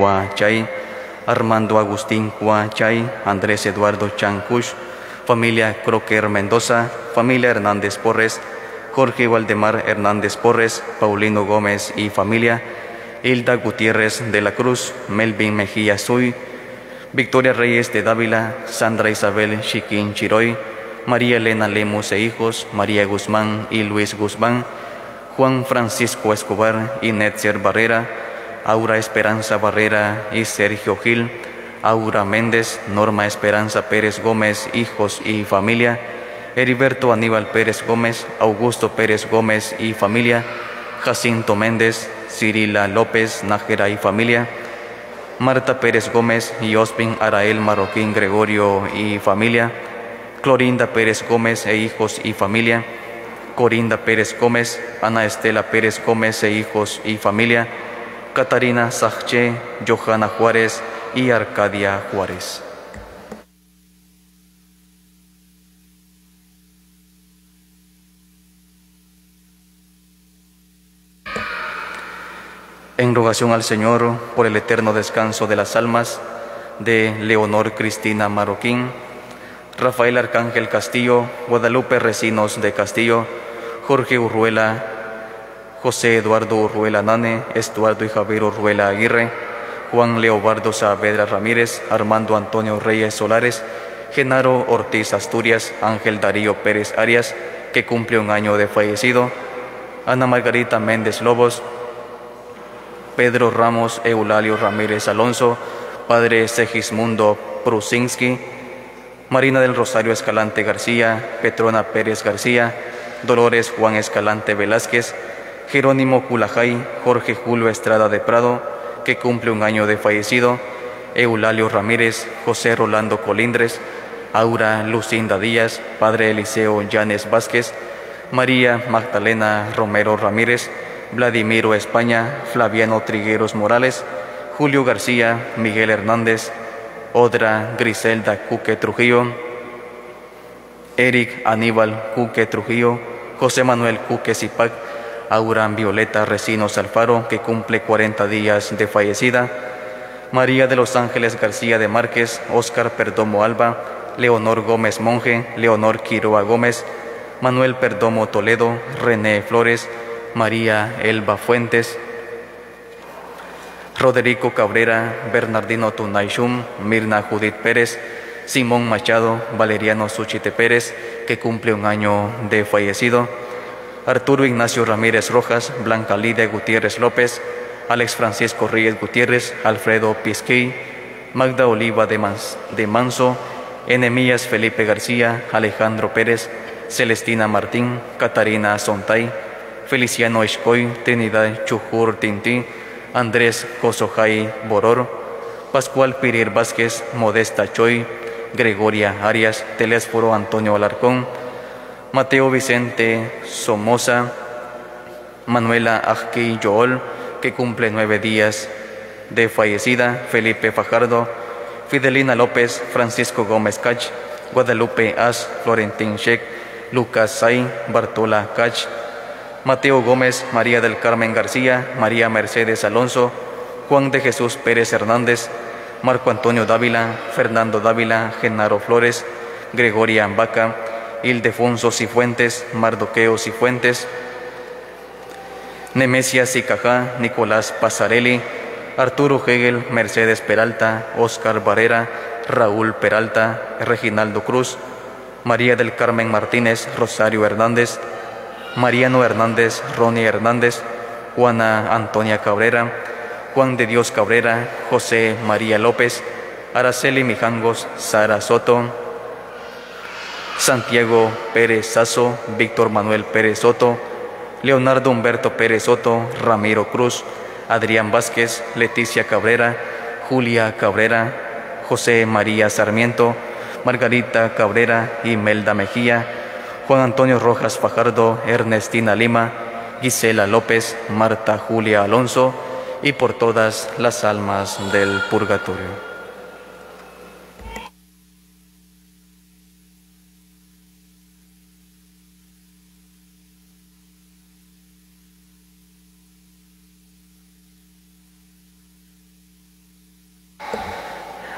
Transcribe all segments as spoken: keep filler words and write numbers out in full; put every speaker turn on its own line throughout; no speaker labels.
Chay, Armando Agustín Cuachay, Andrés Eduardo Chancush, familia Croquer Mendoza, familia Hernández Porres, Jorge Valdemar Hernández Porres, Paulino Gómez y familia, Hilda Gutiérrez de la Cruz, Melvin Mejía Suy, Victoria Reyes de Dávila, Sandra Isabel Chiquín Chiroy, María Elena Lemus e hijos, María Guzmán y Luis Guzmán, Juan Francisco Escobar y Netzer Barrera, Aura Esperanza Barrera y Sergio Gil, Aura Méndez, Norma Esperanza Pérez Gómez, hijos y familia, Heriberto Aníbal Pérez Gómez, Augusto Pérez Gómez y familia, Jacinto Méndez, Cirila López Nájera y familia, Marta Pérez Gómez y Ospin Arael Marroquín Gregorio y familia, Clorinda Pérez Gómez e hijos y familia, Corinda Pérez Gómez, Ana Estela Pérez Gómez e hijos y familia, Catarina Sajche, Johanna Juárez y Arcadia Juárez. En rogación al Señor por el eterno descanso de las almas de Leonor Cristina Marroquín, Rafael Arcángel Castillo, Guadalupe Recinos de Castillo, Jorge Urruela, José Eduardo Urruela Nane, Estuardo y Javier Urruela Aguirre, Juan Leobardo Saavedra Ramírez, Armando Antonio Reyes Solares, Genaro Ortiz Asturias, Ángel Darío Pérez Arias, que cumple un año de fallecido, Ana Margarita Méndez Lobos, Pedro Ramos Eulalio Ramírez Alonso, Padre Segismundo Prusinski, Marina del Rosario Escalante García, Petrona Pérez García, Dolores Juan Escalante Velázquez, Jerónimo Culajay, Jorge Julio Estrada de Prado, que cumple un año de fallecido, Eulalio Ramírez, José Rolando Colindres, Aura Lucinda Díaz, Padre Eliseo Llanes Vázquez, María Magdalena Romero Ramírez, Vladimiro España, Flaviano Trigueros Morales, Julio García, Miguel Hernández, Odra Griselda Cuque Trujillo, Eric Aníbal Cuque Trujillo, José Manuel Cuque Zipac, Aura Violeta Recinos Alfaro, que cumple cuarenta días de fallecida, María de los Ángeles García de Márquez, Óscar Perdomo Alba, Leonor Gómez Monje, Leonor Quiroa Gómez, Manuel Perdomo Toledo, René Flores, María Elba Fuentes, Roderico Cabrera, Bernardino Tunayshum, Mirna Judith Pérez, Simón Machado, Valeriano Suchite Pérez, que cumple un año de fallecido, Arturo Ignacio Ramírez Rojas, Blanca Lidia Gutiérrez López, Alex Francisco Reyes Gutiérrez, Alfredo Pisquí, Magda Oliva de, Mans, de Manso, Enemías Felipe García, Alejandro Pérez, Celestina Martín, Catarina Sontay, Feliciano Escoy, Trinidad Chujur Tintí, Andrés Cosojay Boror, Pascual Pirir Vázquez, Modesta Choy, Gregoria Arias, Telésforo Antonio Alarcón, Mateo Vicente Somoza, Manuela Ajqui Jool, que cumple nueve días de fallecida, Felipe Fajardo, Fidelina López, Francisco Gómez Cach, Guadalupe As, Florentín Sheck, Lucas Say, Bartola Cach, Mateo Gómez, María del Carmen García, María Mercedes Alonso, Juan de Jesús Pérez Hernández, Marco Antonio Dávila, Fernando Dávila, Genaro Flores, Gregoria Ambaca, Ildefonso Cifuentes, Mardoqueo Cifuentes, Nemesia Sicajá, Nicolás Pasarelli, Arturo Hegel, Mercedes Peralta, Óscar Barrera, Raúl Peralta, Reginaldo Cruz, María del Carmen Martínez, Rosario Hernández, Mariano Hernández, Ronnie Hernández, Juana Antonia Cabrera, Juan de Dios Cabrera, José María López, Araceli Mijangos, Sara Soto, Santiago Pérez Sazo, Víctor Manuel Pérez Soto, Leonardo Humberto Pérez Soto, Ramiro Cruz, Adrián Vázquez, Leticia Cabrera, Julia Cabrera, José María Sarmiento, Margarita Cabrera, Imelda Mejía, Juan Antonio Rojas Fajardo, Ernestina Lima, Gisela López, Marta Julia Alonso, y por todas las almas del purgatorio.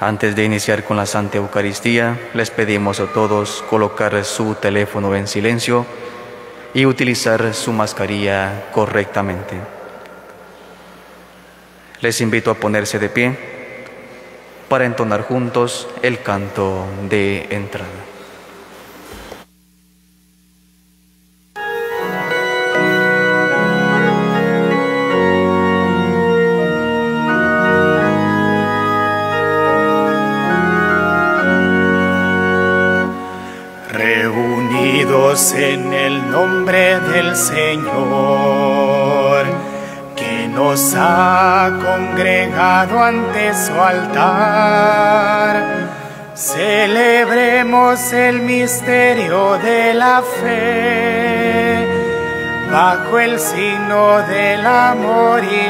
Antes de iniciar con la Santa Eucaristía, les pedimos a todos colocar su teléfono en silencio y utilizar su mascarilla correctamente. Les invito a ponerse de pie para entonar juntos el canto de entrada.
En el nombre del Señor, que nos ha congregado ante su altar, celebremos el misterio de la fe, bajo el signo del amor y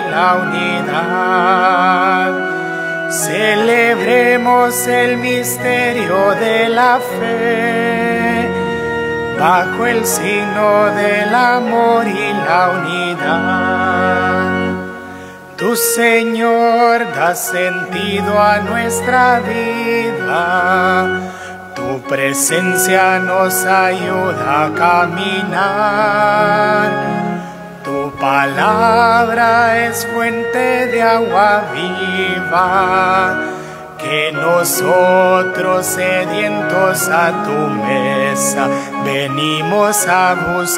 la unidad. Celebremos el misterio de la fe, bajo el signo del amor y la unidad. Tu Señor da sentido a nuestra vida, tu presencia nos ayuda a caminar, tu palabra es fuente de agua viva, que nosotros sedientos a tu mesa venimos a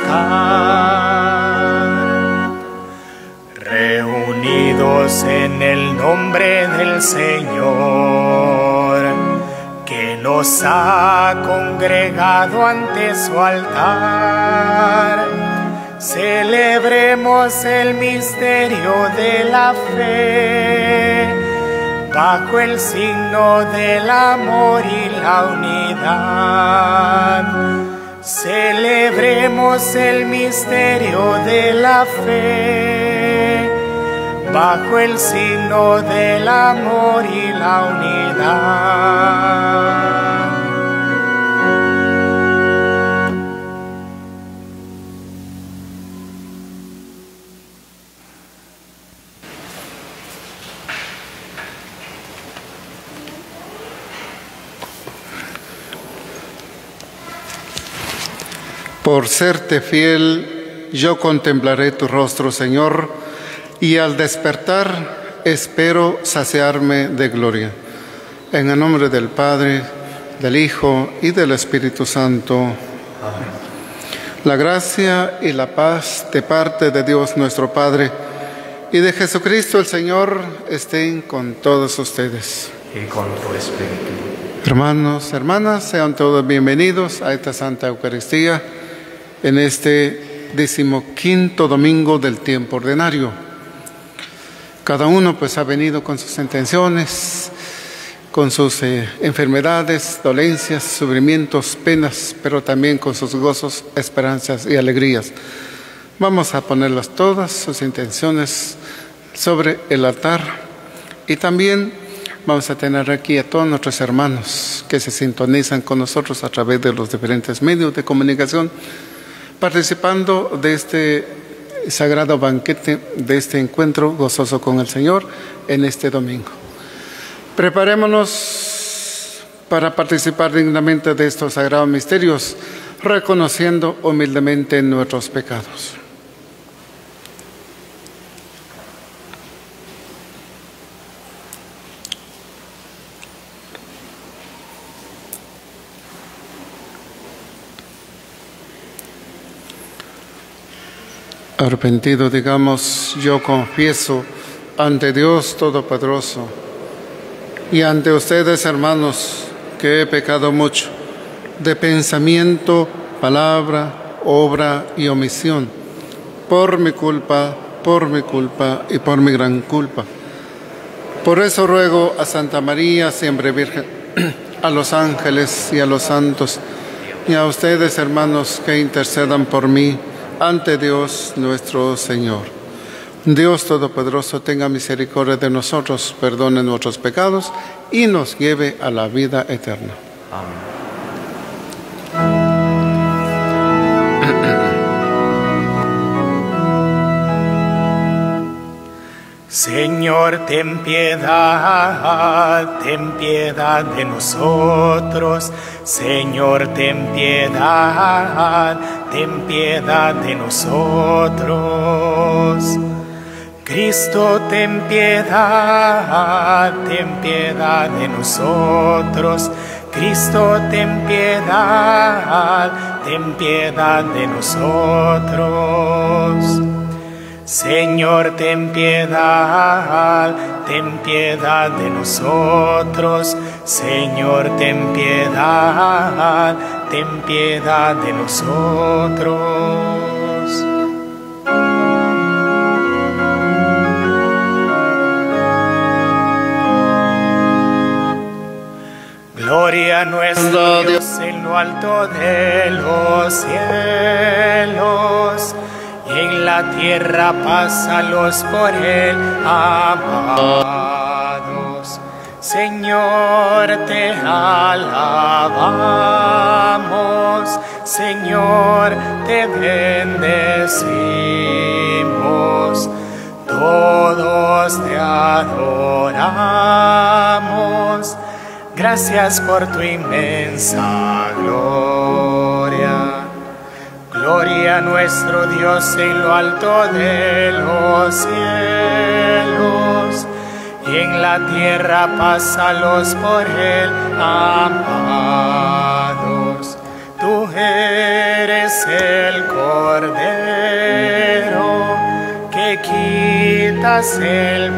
buscar. Reunidos en el nombre del Señor, que nos ha congregado ante su altar, celebremos el misterio de la fe, bajo el signo del amor y la unidad. Celebremos el misterio de la fe, bajo el signo del amor y la unidad.
Por serte fiel, yo contemplaré tu rostro, Señor, y al despertar espero saciarme de gloria. En el nombre del Padre, del Hijo y del Espíritu Santo. Amén. La gracia y la paz de parte de Dios nuestro Padre y de Jesucristo el Señor estén con todos ustedes.
Y con tu espíritu.
Hermanos, hermanas, sean todos bienvenidos a esta Santa Eucaristía en este decimoquinto domingo del tiempo ordinario. Cada uno pues ha venido con sus intenciones, con sus eh, enfermedades, dolencias, sufrimientos, penas, pero también con sus gozos, esperanzas y alegrías. Vamos a ponerlas todas, sus intenciones, sobre el altar, y también vamos a tener aquí a todos nuestros hermanos que se sintonizan con nosotros a través de los diferentes medios de comunicación, participando de este sagrado banquete, de este encuentro gozoso con el Señor en este domingo. Preparémonos para participar dignamente de estos sagrados misterios, reconociendo humildemente nuestros pecados. Arrepentido, digamos, yo confieso ante Dios Todopoderoso y ante ustedes, hermanos, que he pecado mucho, de pensamiento, palabra, obra y omisión, por mi culpa, por mi culpa y por mi gran culpa. Por eso ruego a Santa María, siempre Virgen, a los ángeles y a los santos, y a ustedes, hermanos, que intercedan por mí ante Dios nuestro Señor. Dios Todopoderoso tenga misericordia de nosotros, perdone nuestros pecados y nos lleve a la vida eterna.
Amén.
Señor, ten piedad, ten piedad de nosotros. Señor, ten piedad, ten piedad de nosotros. Cristo, ten piedad, ten piedad de nosotros. Cristo, ten piedad, ten piedad de nosotros. Señor, ten piedad, ten piedad de nosotros. Señor, ten piedad, ten piedad de nosotros. Gloria a nuestro Dios en lo alto de los cielos, y en la tierra paz a los por él amados. Señor, te alabamos, Señor, te bendecimos, todos te adoramos. Gracias por tu inmensa gloria. Gloria a nuestro Dios en lo alto de los cielos, y en la tierra paz a los por él amados. Tú eres el Cordero que quitas el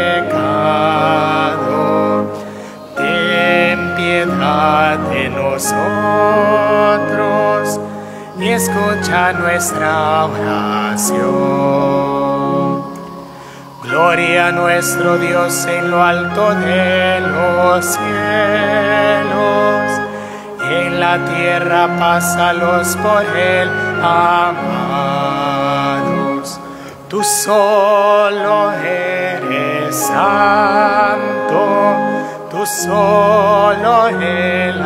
pecado. Ten piedad de nosotros y escucha nuestra oración. Gloria a nuestro Dios en lo alto de los cielos, y en la tierra paz a los por él amados. Tú solo eres santo, tú solo el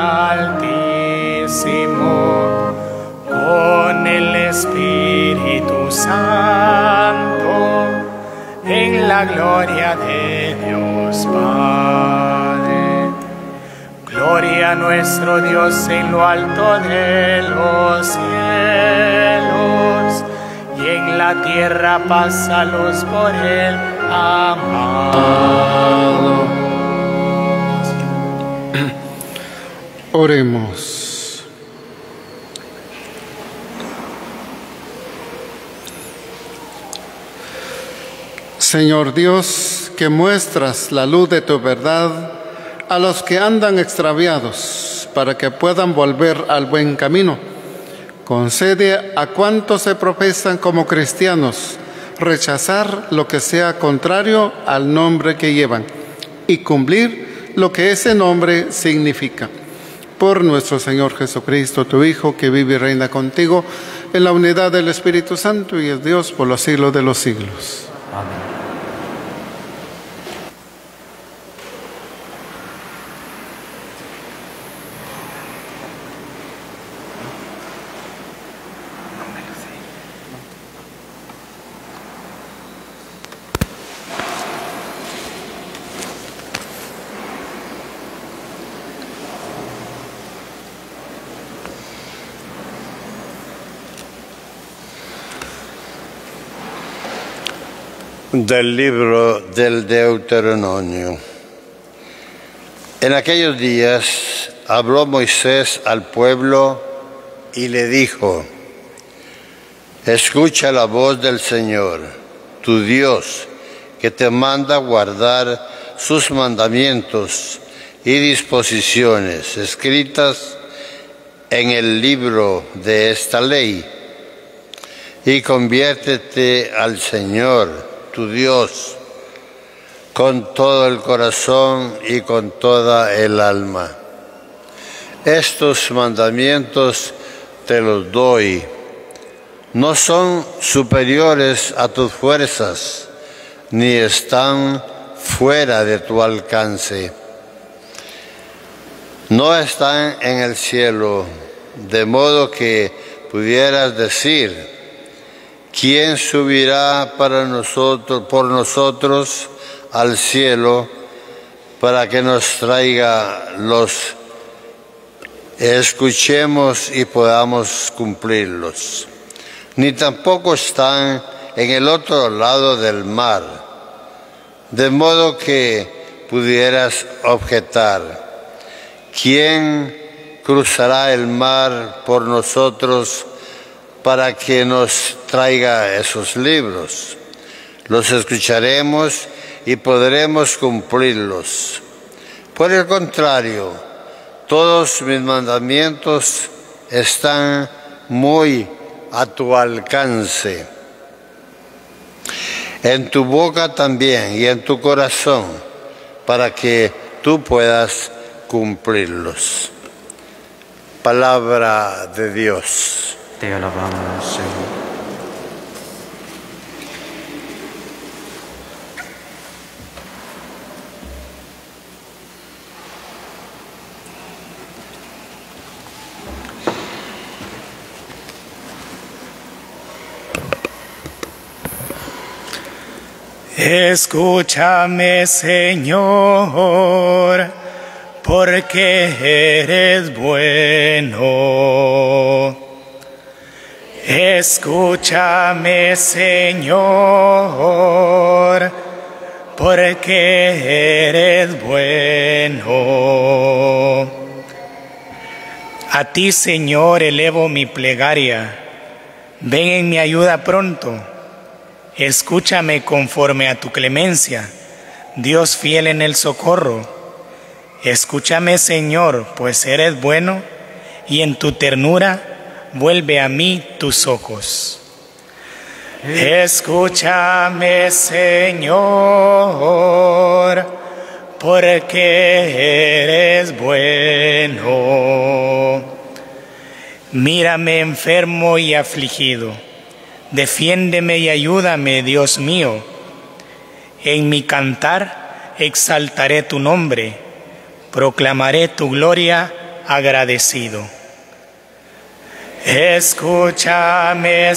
Altísimo, con el Espíritu Santo, en la gloria de Dios Padre. Gloria a nuestro Dios en lo alto de los cielos, y en la tierra paz a los por él amados.
Oremos. Señor Dios, que muestras la luz de tu verdad a los que andan extraviados, para que puedan volver al buen camino, concede a cuantos se profesan como cristianos rechazar lo que sea contrario al nombre que llevan y cumplir lo que ese nombre significa. Por nuestro Señor Jesucristo, tu Hijo, que vive y reina contigo en la unidad del Espíritu Santo y es Dios por los siglos de los siglos.
Amén.
Del libro del Deuteronomio. En aquellos días habló Moisés al pueblo y le dijo: escucha la voz del Señor, tu Dios, que te manda guardar sus mandamientos y disposiciones escritas en el libro de esta ley, y conviértete al Señor, tu Dios, con todo el corazón y con toda el alma. Estos mandamientos te los doy. No son superiores a tus fuerzas, ni están fuera de tu alcance. No están en el cielo, de modo que pudieras decir: ¿Quién subirá para nosotros, por nosotros al cielo para que nos traiga los escuchemos y podamos cumplirlos? Ni tampoco están en el otro lado del mar, de modo que pudieras objetar: ¿quién cruzará el mar por nosotros para que nos traiga esos libros? Los escucharemos y podremos cumplirlos. Por el contrario, todos mis mandamientos están muy a tu alcance, en tu boca también y en tu corazón, para que tú puedas cumplirlos. Palabra de Dios.
Te alabamos, Señor.
Escúchame, Señor, porque eres bueno. Escúchame, Señor, porque eres bueno. A ti, Señor, elevo mi plegaria. Ven en mi ayuda pronto. Escúchame conforme a tu clemencia, Dios fiel en el socorro. Escúchame, Señor, pues eres bueno, y en tu ternura vuelve a mí tus ojos. Escúchame, Señor, porque eres bueno. Mírame enfermo y afligido. Defiéndeme y ayúdame, Dios mío. En mi cantar exaltaré tu nombre, proclamaré tu gloria agradecido. Escúchame,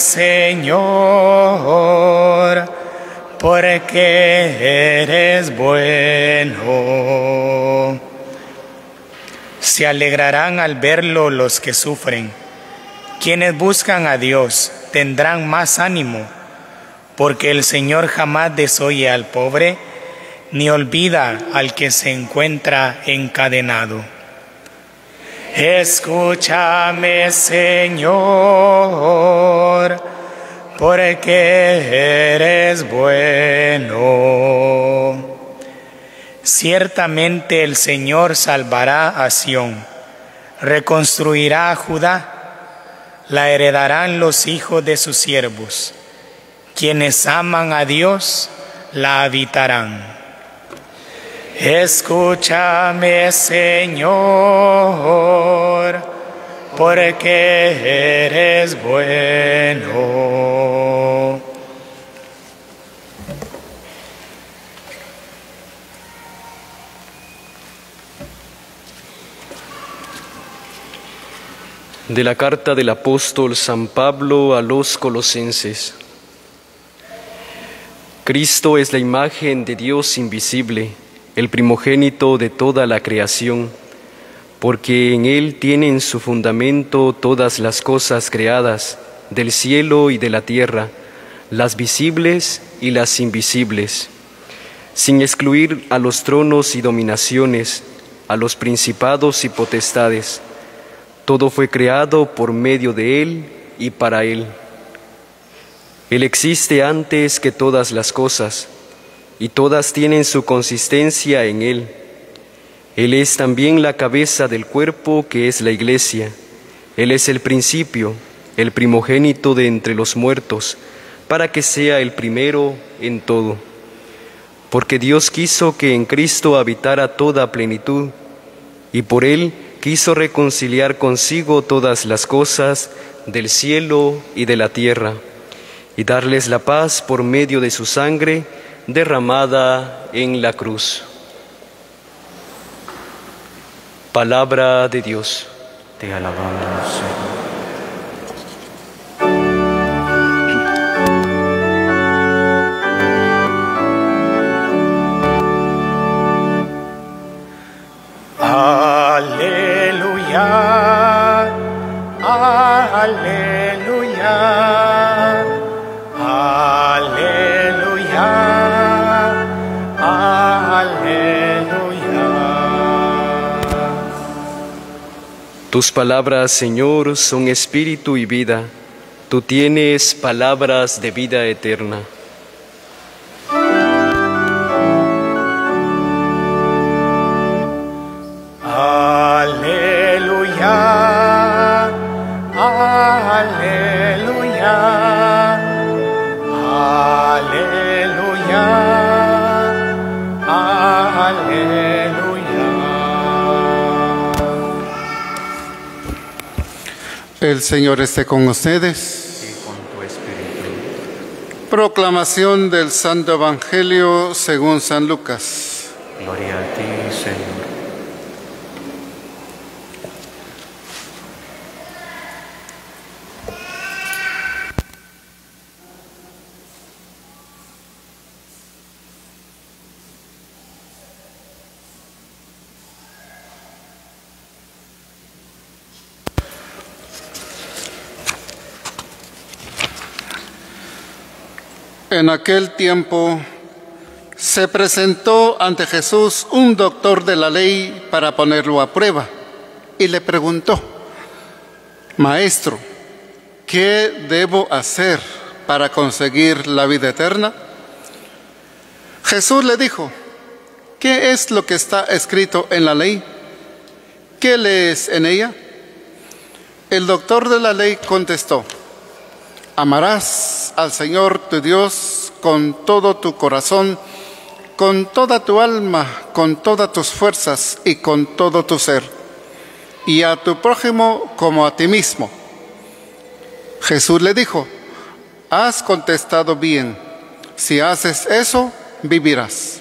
Señor, porque eres bueno. Se alegrarán al verlo los que sufren. Quienes buscan a Dios tendrán más ánimo, porque el Señor jamás desoye al pobre, ni olvida al que se encuentra encadenado. Escúchame, Señor, porque eres bueno. Ciertamente el Señor salvará a Sión, reconstruirá a Judá. La heredarán los hijos de sus siervos. Quienes aman a Dios, la habitarán. Escúchame, Señor, porque eres bueno.
De la carta del apóstol San Pablo a los Colosenses. Cristo es la imagen de Dios invisible, el primogénito de toda la creación, porque en Él tienen su fundamento todas las cosas creadas, del cielo y de la tierra, las visibles y las invisibles, sin excluir a los tronos y dominaciones, a los principados y potestades. Todo fue creado por medio de Él y para Él. Él existe antes que todas las cosas, y todas tienen su consistencia en Él. Él es también la cabeza del cuerpo que es la Iglesia. Él es el principio, el primogénito de entre los muertos, para que sea el primero en todo. Porque Dios quiso que en Cristo habitara toda plenitud, y por Él quiso reconciliar consigo todas las cosas del cielo y de la tierra, y darles la paz por medio de su sangre derramada en la cruz. Palabra de Dios.
Te alabamos, Señor.
aleluya, aleluya, aleluya, aleluya.
Tus palabras, Señor, son espíritu y vida. Tú tienes palabras de vida eterna.
Aleluya, aleluya, aleluya, aleluya.
El Señor esté con ustedes.
Y con tu espíritu.
Proclamación del Santo Evangelio según San Lucas.
Gloria a ti, Señor.
En aquel tiempo se presentó ante Jesús un doctor de la ley para ponerlo a prueba y le preguntó: Maestro, ¿qué debo hacer para conseguir la vida eterna? Jesús le dijo: ¿qué es lo que está escrito en la ley? ¿Qué lees en ella? El doctor de la ley contestó: amarás al Señor tu Dios con todo tu corazón, con toda tu alma, con todas tus fuerzas y con todo tu ser, y a tu prójimo como a ti mismo. Jesús le dijo: has contestado bien, si haces eso, vivirás.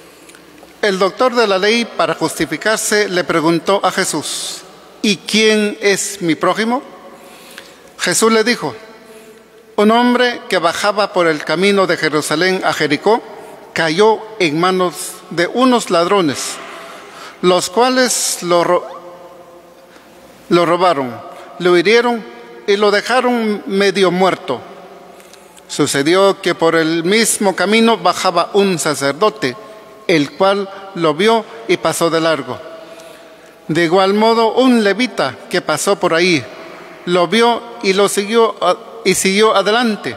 El doctor de la ley, para justificarse, le preguntó a Jesús: ¿y quién es mi prójimo? Jesús le dijo: un hombre que bajaba por el camino de Jerusalén a Jericó cayó en manos de unos ladrones, los cuales lo, ro lo robaron, lo hirieron y lo dejaron medio muerto. Sucedió que por el mismo camino bajaba un sacerdote, el cual lo vio y pasó de largo. De igual modo, un levita que pasó por ahí lo vio y lo siguió y siguió adelante.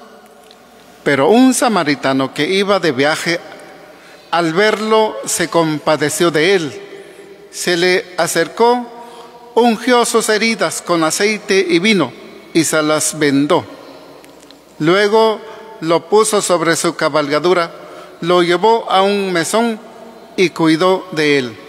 Pero un samaritano que iba de viaje, al verlo, se compadeció de él. Se le acercó, ungió sus heridas con aceite y vino y se las vendó. Luego lo puso sobre su cabalgadura, lo llevó a un mesón y cuidó de él.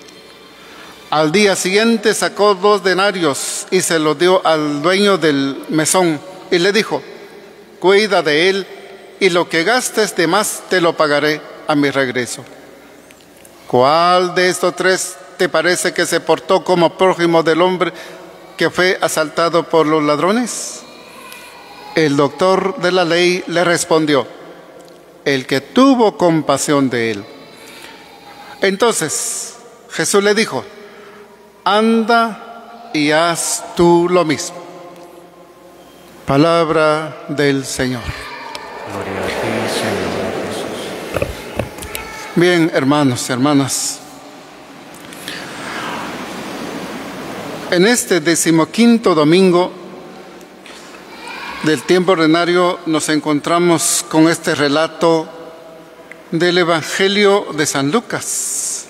Al día siguiente sacó dos denarios y se los dio al dueño del mesón y le dijo: cuida de él y lo que gastes de más te lo pagaré a mi regreso. ¿Cuál de estos tres te parece que se portó como prójimo del hombre que fue asaltado por los ladrones? El doctor de la ley le respondió: el que tuvo compasión de él. Entonces Jesús le dijo: anda y haz tú lo mismo. Palabra del Señor.
Gloria a ti, Señor Jesús.
Bien, hermanos y hermanas, en este decimoquinto domingo del tiempo ordinario nos encontramos con este relato del Evangelio de San Lucas.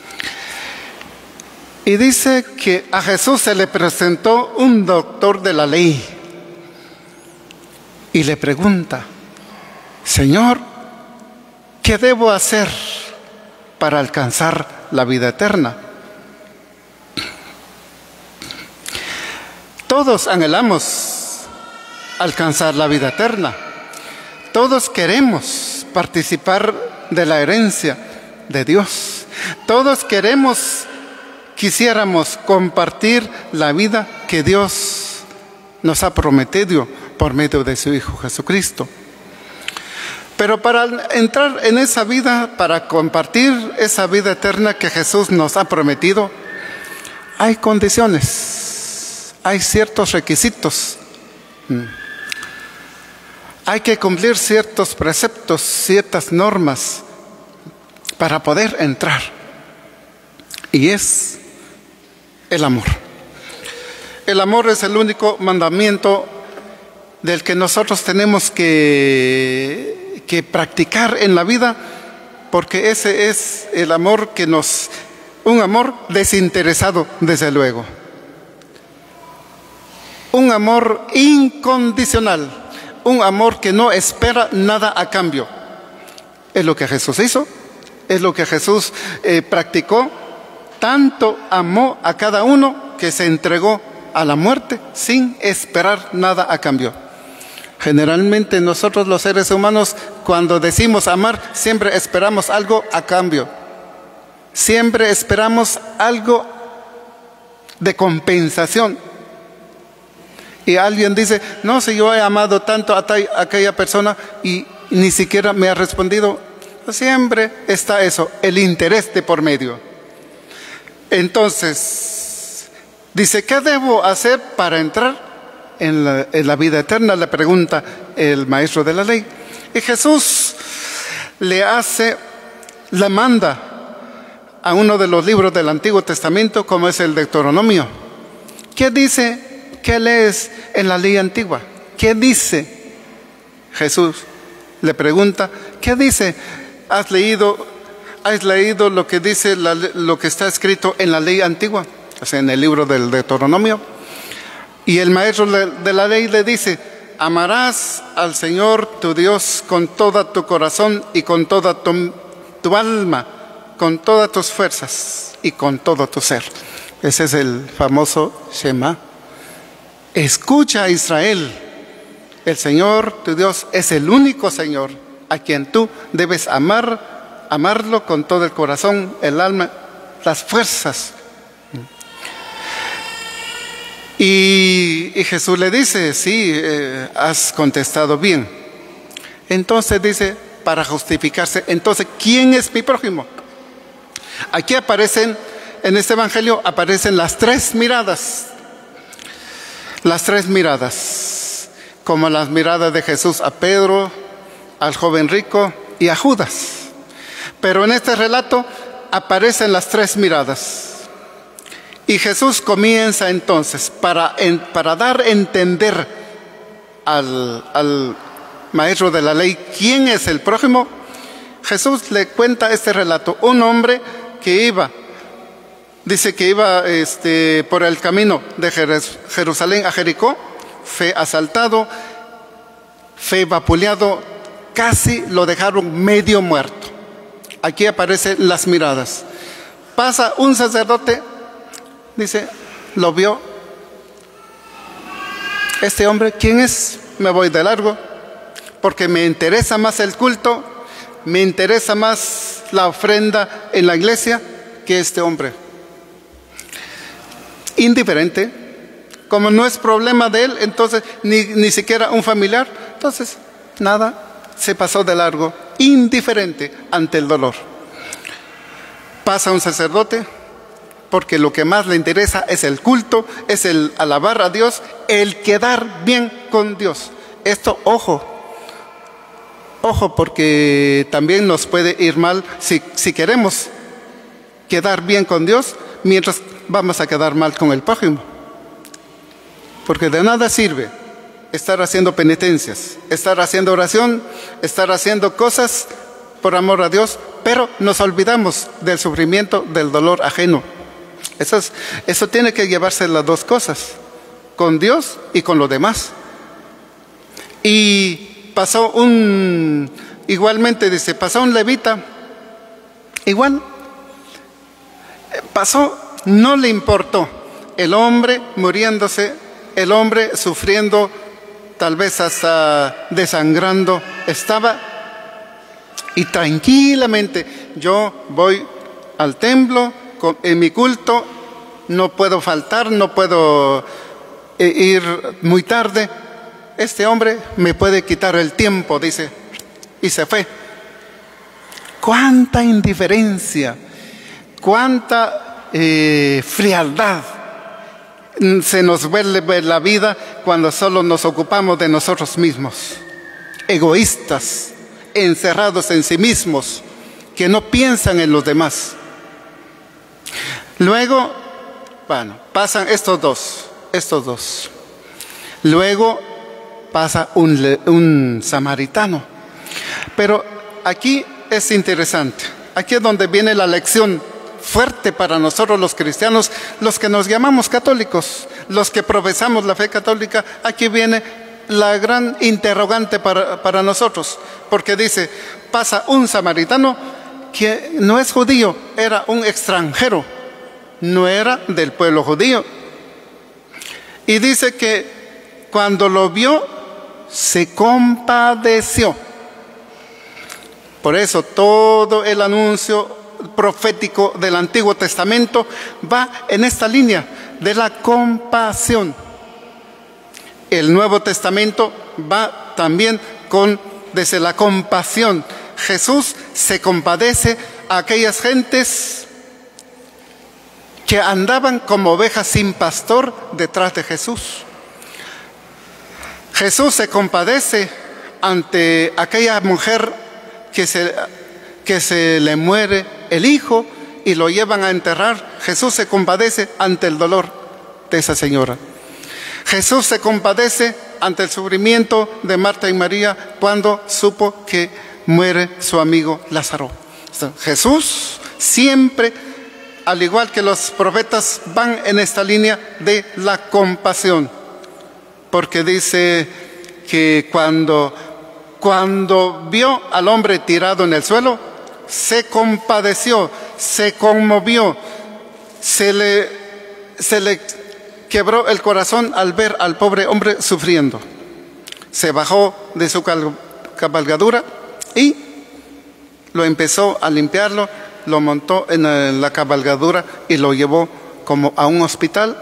Y dice que a Jesús se le presentó un doctor de la ley y le pregunta: Señor, ¿qué debo hacer para alcanzar la vida eterna? Todos anhelamos alcanzar la vida eterna. Todos queremos participar de la herencia de Dios. Todos queremos Quisiéramos compartir la vida que Dios nos ha prometido por medio de su Hijo Jesucristo. Pero para entrar en esa vida, para compartir esa vida eterna que Jesús nos ha prometido, hay condiciones, hay ciertos requisitos. Hay que cumplir ciertos preceptos, ciertas normas para poder entrar. Y es el amor. El amor es el único mandamiento del que nosotros tenemos que, que practicar en la vida, porque ese es el amor que nos, un amor desinteresado, desde luego. Un amor incondicional, un amor que no espera nada a cambio. Es lo que Jesús hizo, es lo que Jesús eh, practicó. Tanto amó a cada uno que se entregó a la muerte sin esperar nada a cambio. Generalmente nosotros los seres humanos, cuando decimos amar, siempre esperamos algo a cambio. Siempre esperamos algo de compensación. Y alguien dice, no, si yo he amado tanto a, ta, a aquella persona y ni siquiera me ha respondido. Siempre está eso, el interés de por medio. Entonces, dice, ¿qué debo hacer para entrar en la, en la vida eterna? Le pregunta el maestro de la ley. Y Jesús le hace, le manda a uno de los libros del Antiguo Testamento, como es el Deuteronomio. ¿Qué dice? ¿Qué lees en la ley antigua? ¿Qué dice? Jesús le pregunta, ¿qué dice? ¿Has leído, has leído lo que dice, la, lo que está escrito en la ley antigua? O sea, en el libro del Deuteronomio. Y el maestro de la ley le dice, amarás al Señor tu Dios con todo tu corazón y con toda tu, tu alma, con todas tus fuerzas y con todo tu ser. Ese es el famoso Shema. Escucha, Israel, el Señor tu Dios es el único Señor a quien tú debes amar, amarlo con todo el corazón, el alma, las fuerzas. Y, y Jesús le dice, sí, eh, has contestado bien. Entonces dice, para justificarse, entonces, ¿quién es mi prójimo? Aquí aparecen, en este evangelio aparecen las tres miradas. Las tres miradas, como las miradas de Jesús a Pedro, al joven rico y a Judas. Pero en este relato aparecen las tres miradas. Y Jesús comienza entonces, para, en, para dar a entender al, al maestro de la ley quién es el prójimo, Jesús le cuenta este relato. Un hombre que iba, dice que iba este, por el camino de Jerusalén a Jericó, fue asaltado, fue vapuleado, casi lo dejaron medio muerto. Aquí aparecen las miradas. Pasa un sacerdote, dice, lo vio. Este hombre, ¿quién es? Me voy de largo, porque me interesa más el culto, me interesa más la ofrenda en la iglesia que este hombre. Indiferente, como no es problema de él, entonces ni, ni siquiera un familiar, entonces nada, se pasó de largo, indiferente ante el dolor. Pasa un sacerdote, porque lo que más le interesa es el culto, es el alabar a Dios, el quedar bien con Dios. Esto, ojo, ojo, porque también nos puede ir mal si, si queremos quedar bien con Dios, mientras vamos a quedar mal con el prójimo. Porque de nada sirve estar haciendo penitencias, estar haciendo oración, estar haciendo cosas por amor a Dios, pero nos olvidamos del sufrimiento, del dolor ajeno. Eso, es, eso tiene que llevarse las dos cosas, con Dios y con los demás. Y pasó un, igualmente dice, pasó un levita, igual, pasó, no le importó, el hombre muriéndose, el hombre sufriendo, tal vez hasta desangrando, estaba, y tranquilamente, yo voy al templo, en mi culto, no puedo faltar, no puedo ir muy tarde, este hombre me puede quitar el tiempo, dice, y se fue. Cuánta indiferencia, cuánta eh, frialdad. Se nos vuelve la vida cuando solo nos ocupamos de nosotros mismos, egoístas, encerrados en sí mismos, que no piensan en los demás. Luego, bueno, pasan estos dos, estos dos. Luego pasa un, un samaritano. Pero aquí es interesante. Aquí es donde viene la lección fuerte para nosotros los cristianos, los que nos llamamos católicos, los que profesamos la fe católica. Aquí viene la gran interrogante para, para nosotros, porque dice, pasa un samaritano que no es judío, era un extranjero, no era del pueblo judío. Y dice que cuando lo vio, se compadeció. Por eso todo el anuncio profético del Antiguo Testamento va en esta línea de la compasión. El Nuevo Testamento va también con desde la compasión. Jesús se compadece a aquellas gentes que andaban como ovejas sin pastor detrás de Jesús. Jesús se compadece ante aquella mujer que se, que se le muere el hijo y lo llevan a enterrar. Jesús se compadece ante el dolor de esa señora. Jesús se compadece ante el sufrimiento de Marta y María cuando supo que muere su amigo Lázaro. Jesús siempre, al igual que los profetas, van en esta línea de la compasión, porque dice que cuando, cuando vio al hombre tirado en el suelo, se compadeció, se conmovió, se le, se le quebró el corazón al ver al pobre hombre sufriendo. Se bajó de su cabalgadura y lo empezó a limpiarlo, lo montó en la cabalgadura y lo llevó como a un hospital.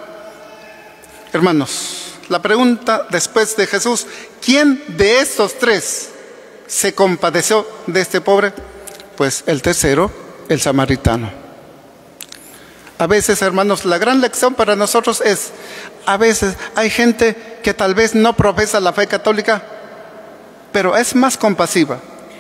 Hermanos, la pregunta después de Jesús, ¿quién de estos tres se compadeció de este pobre? Pues el tercero, el samaritano. A veces, hermanos, la gran lección para nosotros es, a veces hay gente que tal vez no profesa la fe católica, pero es más compasiva,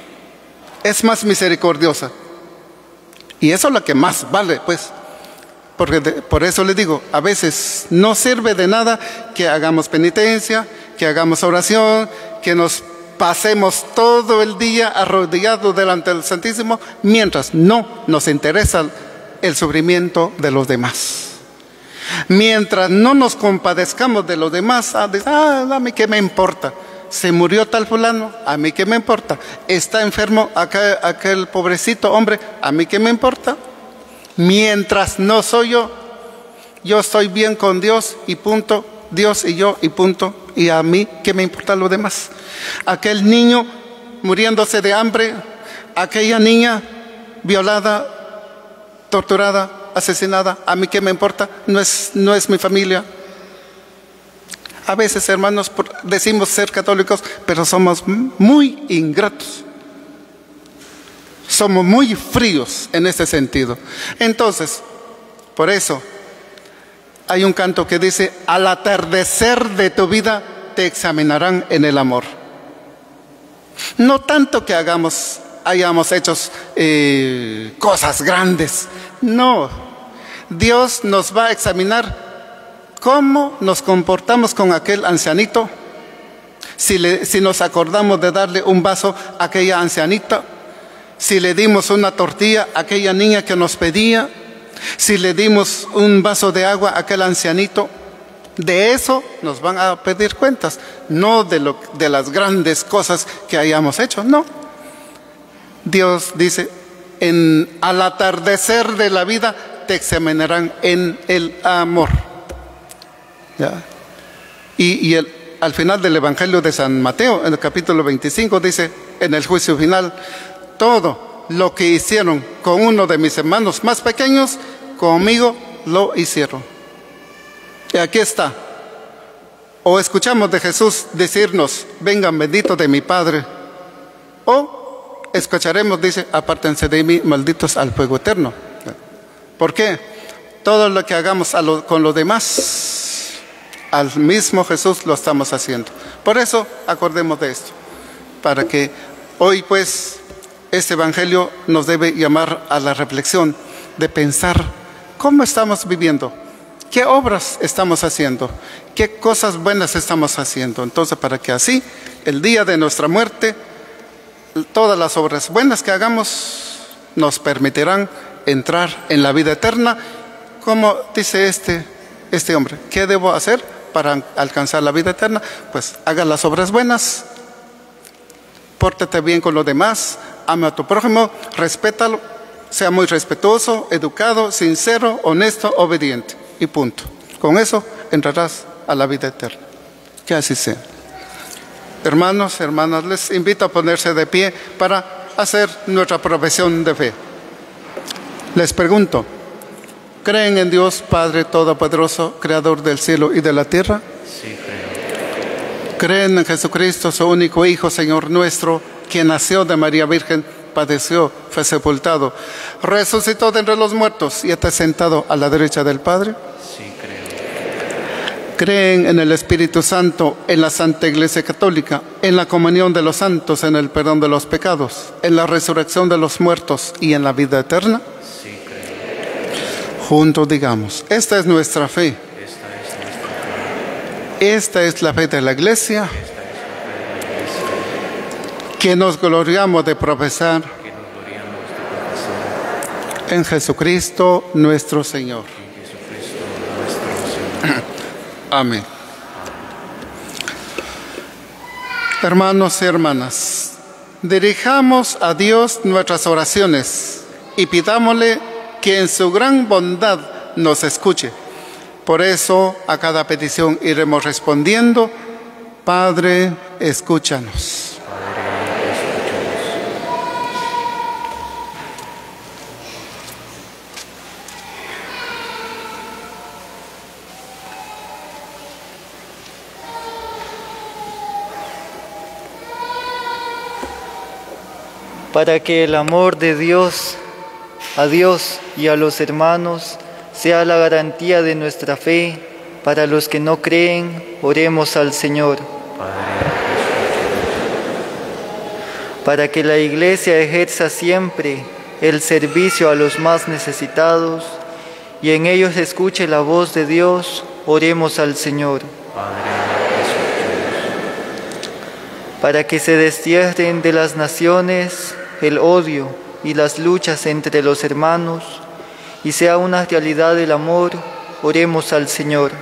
es más misericordiosa. Y eso es lo que más vale, pues. Porque de, por eso les digo, a veces no sirve de nada que hagamos penitencia, que hagamos oración, que nos pasemos todo el día arrodillados delante del Santísimo, mientras no nos interesa el sufrimiento de los demás. Mientras no nos compadezcamos de los demás, ah, ah, a mí qué me importa. Se murió tal fulano, a mí qué me importa. Está enfermo aquel, aquel pobrecito hombre, a mí qué me importa. Mientras no soy yo, yo estoy bien con Dios y punto. Dios y yo y punto. Y a mí qué me importa lo demás. Aquel niño muriéndose de hambre, aquella niña violada, torturada, asesinada, a mí qué me importa, no es, no es mi familia. A veces, hermanos, decimos ser católicos, pero somos muy ingratos. Somos muy fríos en ese sentido. Entonces, por eso, hay un canto que dice, al atardecer de tu vida te examinarán en el amor. No tanto que hagamos, hayamos hecho eh, cosas grandes. No, Dios nos va a examinar cómo nos comportamos con aquel ancianito, si, le, si nos acordamos de darle un vaso a aquella ancianita, si le dimos una tortilla a aquella niña que nos pedía, si le dimos un vaso de agua a aquel ancianito. De eso nos van a pedir cuentas, no de, lo, de las grandes cosas que hayamos hecho, no. Dios dice, en, al atardecer de la vida te examinarán en el amor. ¿Ya? Y, y el, al final del Evangelio de San Mateo, en el capítulo veinticinco, dice, en el juicio final, todo lo que hicieron con uno de mis hermanos más pequeños, conmigo lo hicieron. Y aquí está. O escuchamos de Jesús decirnos, vengan benditos de mi Padre, o escucharemos, dice, apártense de mí, malditos al fuego eterno. ¿Por qué? todo lo que hagamos a lo, con los demás, al mismo Jesús lo estamos haciendo. Por eso acordemos de esto, para que hoy pues este Evangelio nos debe llamar a la reflexión de pensar cómo estamos viviendo, qué obras estamos haciendo, qué cosas buenas estamos haciendo. Entonces, para que así, el día de nuestra muerte, todas las obras buenas que hagamos nos permitirán entrar en la vida eterna. Como dice este, este hombre, ¿qué debo hacer para alcanzar la vida eterna? Pues haga las obras buenas, pórtate bien con los demás, ama a tu prójimo, respétalo, sea muy respetuoso, educado, sincero, honesto, obediente, y punto. Con eso entrarás a la vida eterna. Que así sea. Hermanos, hermanas, les invito a ponerse de pie para hacer nuestra profesión de fe. Les pregunto, ¿creen en Dios Padre Todopoderoso, Creador del cielo y de la tierra?
Sí, creo.
¿Creen en Jesucristo, su único Hijo, Señor nuestro, quien nació de María Virgen, padeció, fue sepultado, resucitó de entre los muertos y está sentado a la derecha del Padre?
Sí, creo.
¿Creen en el Espíritu Santo, en la Santa Iglesia Católica, en la comunión de los santos, en el perdón de los pecados, en la resurrección de los muertos y en la vida eterna?
Sí, creo.
Juntos digamos, esta es nuestra fe.
Esta es nuestra fe.
Esta es la fe de la Iglesia,
Esta es la fe de la Iglesia,
que nos gloriamos de profesar
que nos gloriamos de profesar
en Jesucristo nuestro Señor.
en Jesucristo nuestro Señor.
Amén. Hermanos y hermanas, dirijamos a Dios nuestras oraciones y pidámosle que en su gran bondad nos escuche. Por eso a cada petición iremos respondiendo: Padre, escúchanos.
Para que el amor de Dios a Dios y a los hermanos sea la garantía de nuestra fe, para los que no creen, oremos al Señor. Para que la Iglesia ejerza siempre el servicio a los más necesitados y en ellos escuche la voz de Dios, oremos al Señor. Para que se destierren de las naciones el odio y las luchas entre los hermanos y sea una realidad el amor, oremos al Señor.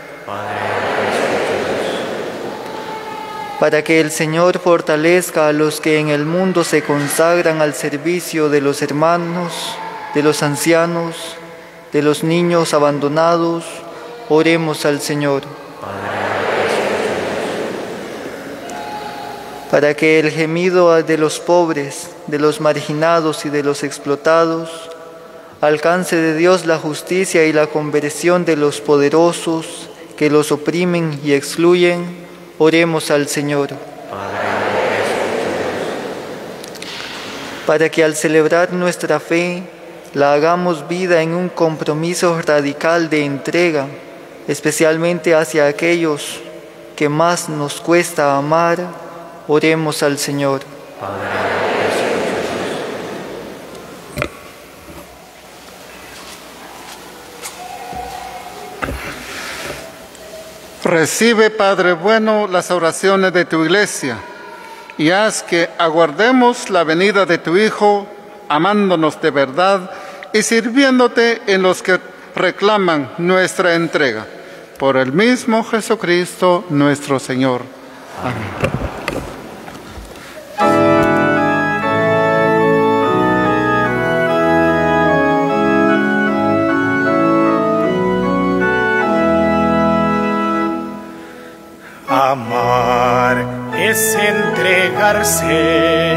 Para que el Señor fortalezca a los que en el mundo se consagran al servicio de los hermanos, de los ancianos, de los niños abandonados, oremos al Señor. Para que el gemido de los pobres, de los marginados y de los explotados, alcance de Dios la justicia y la conversión de los poderosos que los oprimen y excluyen, oremos al Señor. Para que al celebrar nuestra fe, la hagamos vida en un compromiso radical de entrega, especialmente hacia aquellos que más nos cuesta amar, oremos al Señor.
Recibe, Padre bueno, las oraciones de tu Iglesia y haz que aguardemos la venida de tu Hijo, amándonos de verdad y sirviéndote en los que reclaman nuestra entrega. Por el mismo Jesucristo nuestro Señor. Amén.
Amar es entregarse,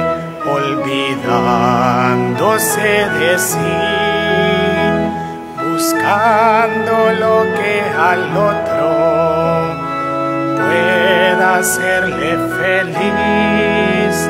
olvidándose de sí, buscando lo que al otro pueda hacerle feliz,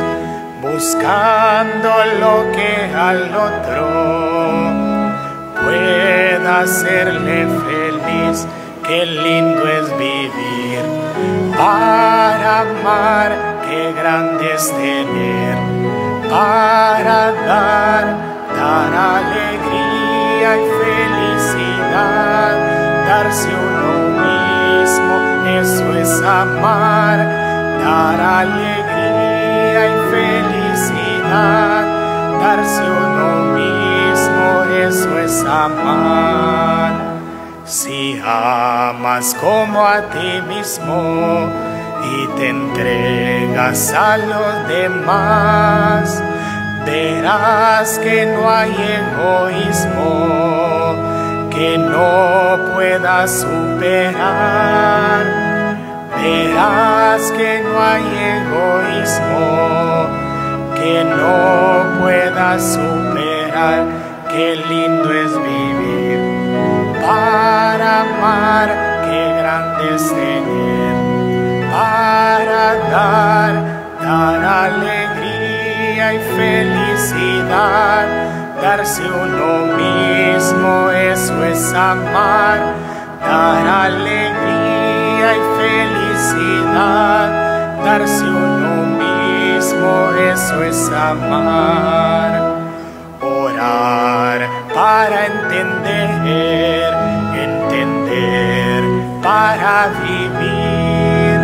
buscando lo que al otro pueda pueda hacerle feliz. Qué lindo es vivir para amar, qué grande es tener para dar, dar alegría y felicidad, darse uno mismo, eso es amar, dar alegría y felicidad, darse uno mismo, eso es amar. Si amas como a ti mismo y te entregas a los demás, verás que no hay egoísmo que no puedas superar. Verás que no hay egoísmo que no puedas superar. Qué lindo es vivir para amar, qué grande es tener para dar, dar alegría y felicidad, darse uno mismo, eso es amar, dar alegría y felicidad, darse uno mismo, eso es amar. Orar para entender, entender para vivir,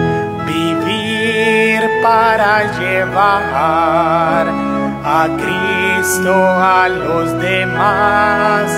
vivir para llevar a Cristo a los demás,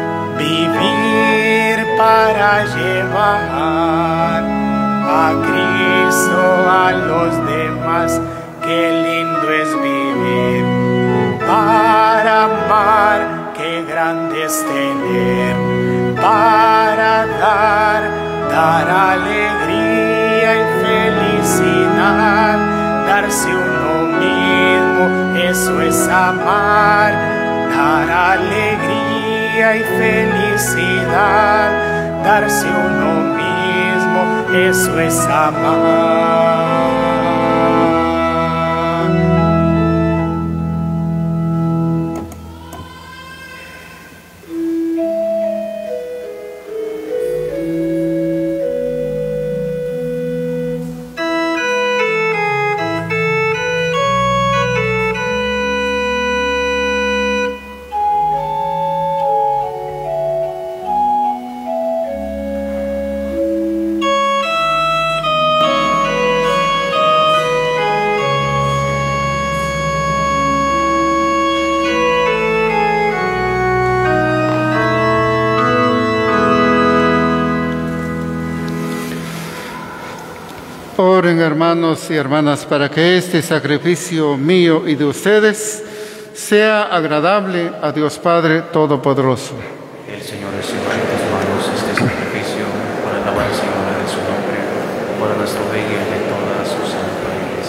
vivir para llevar a Cristo a los demás. Qué lindo es vivir para amar, qué grande es tener para dar, dar alegría y felicidad, darse uno mismo, eso es amar, dar alegría y felicidad, darse uno mismo, eso es amar.
Oren, hermanos y hermanas, para que este sacrificio mío y de ustedes sea agradable a Dios Padre Todopoderoso.
El Señor reciba en tus manos este sacrificio para la alabanza y honra de su nombre, para nuestro bien y de toda su santa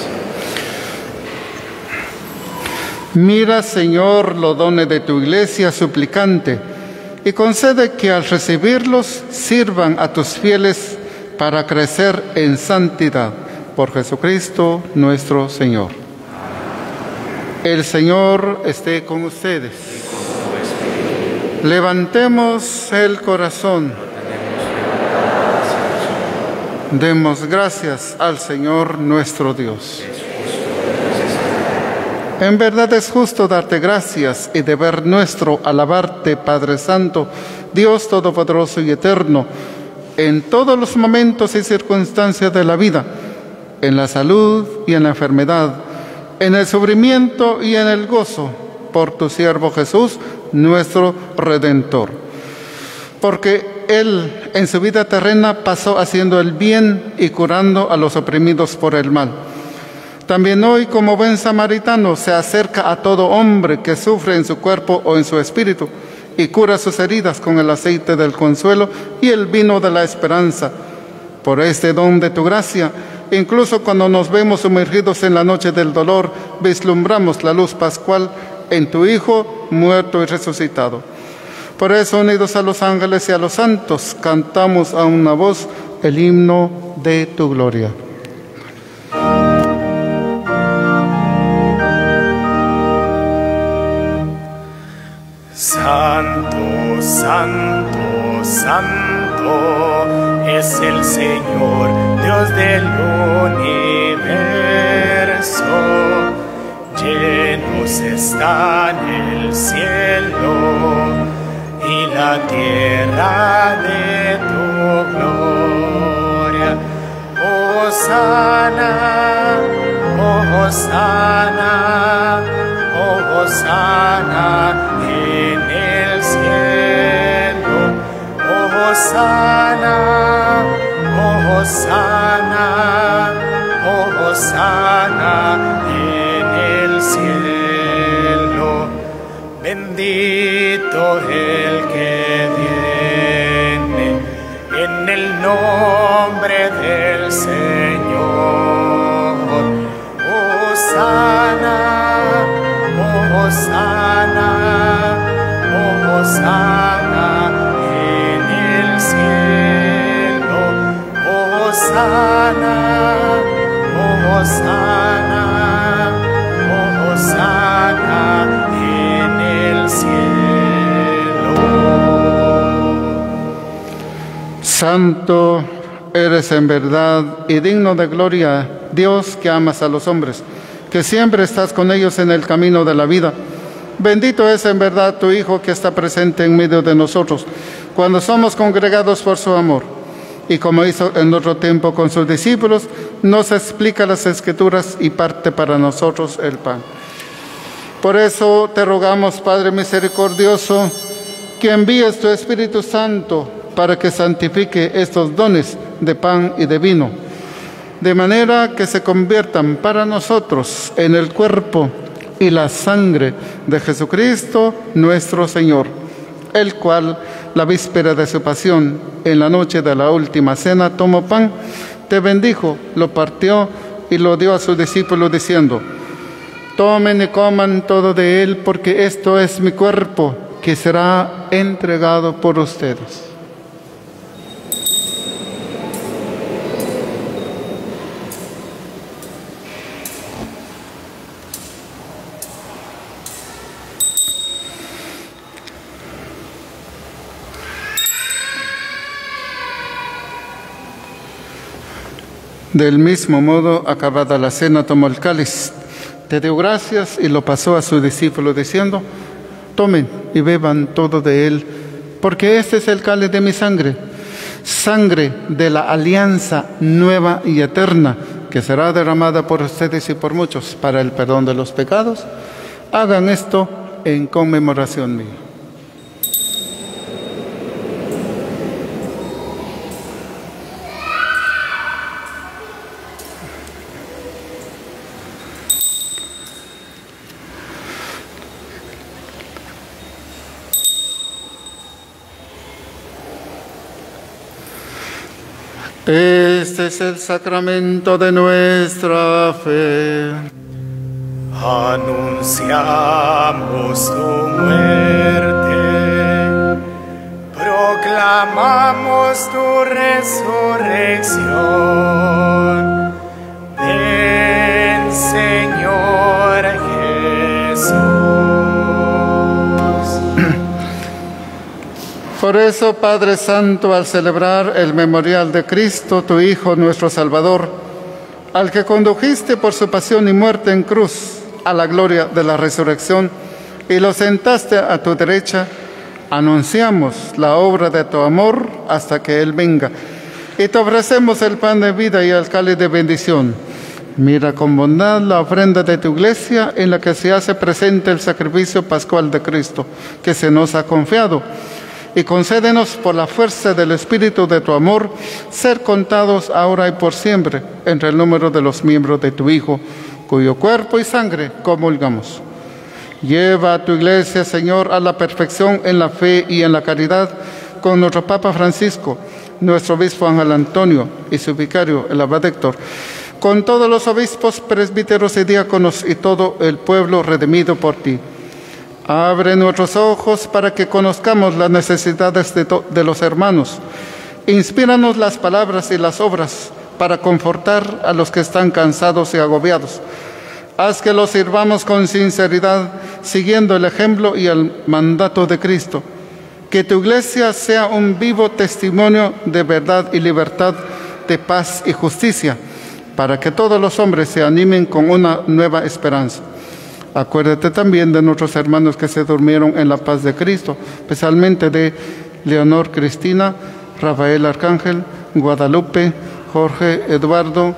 Iglesia.
Mira, Señor, los dones de tu Iglesia suplicante y concede que al recibirlos sirvan a tus fieles para crecer en santidad. Por Jesucristo nuestro Señor. El Señor esté con ustedes. Levantemos el corazón. Demos gracias al Señor nuestro Dios. En verdad es justo darte gracias y deber nuestro alabarte, Padre Santo, Dios Todopoderoso y Eterno, en todos los momentos y circunstancias de la vida, en la salud y en la enfermedad, en el sufrimiento y en el gozo, por tu siervo Jesús, nuestro Redentor. Porque Él en su vida terrena pasó haciendo el bien y curando a los oprimidos por el mal. También hoy, como buen samaritano, se acerca a todo hombre que sufre en su cuerpo o en su espíritu y cura sus heridas con el aceite del consuelo y el vino de la esperanza. Por este don de tu gracia, incluso cuando nos vemos sumergidos en la noche del dolor, vislumbramos la luz pascual en tu Hijo, muerto y resucitado. Por eso, unidos a los ángeles y a los santos, cantamos a una voz el himno de tu gloria.
Santo, Santo, santo es el Señor, Dios del universo. Llenos están el cielo y la tierra de tu gloria. Hosana, oh Hosana, oh Hosana en el cielo. Oh Hosana, oh Hosana, oh Hosana en el cielo. Bendito el que viene en el nombre del Señor. Hosana, oh Hosana, oh Hosana en el cielo. Hosana, oh Hosana, oh Hosana en el cielo.
Santo eres en verdad y digno de gloria, Dios que amas a los hombres, que siempre estás con ellos en el camino de la vida. Bendito es en verdad tu Hijo que está presente en medio de nosotros, cuando somos congregados por su amor. Y como hizo en otro tiempo con sus discípulos, nos explica las Escrituras y parte para nosotros el pan. Por eso te rogamos, Padre misericordioso, que envíes tu Espíritu Santo para que santifique estos dones de pan y de vino, de manera que se conviertan para nosotros en el cuerpo y la sangre de Jesucristo nuestro Señor, el cual, la víspera de su pasión, en la noche de la última cena, tomó pan, te bendijo, lo partió y lo dio a sus discípulos diciendo: tomen y coman todo de él, porque esto es mi cuerpo, que será entregado por ustedes. Del mismo modo, acabada la cena, tomó el cáliz, te dio gracias y lo pasó a sus discípulos diciendo: tomen y beban todo de él, porque este es el cáliz de mi sangre, sangre de la alianza nueva y eterna, que será derramada por ustedes y por muchos para el perdón de los pecados. Hagan esto en conmemoración mía. Este es el sacramento de nuestra fe.
Anunciamos tu muerte, proclamamos tu resurrección. Ven, Señor Jesús.
Por eso, Padre Santo, al celebrar el memorial de Cristo, tu Hijo, nuestro Salvador, al que condujiste por su pasión y muerte en cruz a la gloria de la resurrección y lo sentaste a tu derecha, anunciamos la obra de tu amor hasta que Él venga. Y te ofrecemos el pan de vida y el cáliz de bendición. Mira con bondad la ofrenda de tu iglesia, en la que se hace presente el sacrificio pascual de Cristo, que se nos ha confiado. Y concédenos, por la fuerza del Espíritu de tu amor, ser contados ahora y por siempre entre el número de los miembros de tu Hijo, cuyo cuerpo y sangre comulgamos. Lleva a tu iglesia, Señor, a la perfección en la fe y en la caridad, con nuestro Papa Francisco, nuestro obispo Ángel Antonio y su vicario, el abad Héctor, con todos los obispos, presbíteros y diáconos y todo el pueblo redimido por ti. Abre nuestros ojos para que conozcamos las necesidades de, de los hermanos. Inspíranos las palabras y las obras para confortar a los que están cansados y agobiados. Haz que los sirvamos con sinceridad, siguiendo el ejemplo y el mandato de Cristo. Que tu iglesia sea un vivo testimonio de verdad y libertad, de paz y justicia, para que todos los hombres se animen con una nueva esperanza. Acuérdate también de nuestros hermanos que se durmieron en la paz de Cristo, especialmente de Leonor Cristina, Rafael Arcángel, Guadalupe, Jorge Eduardo,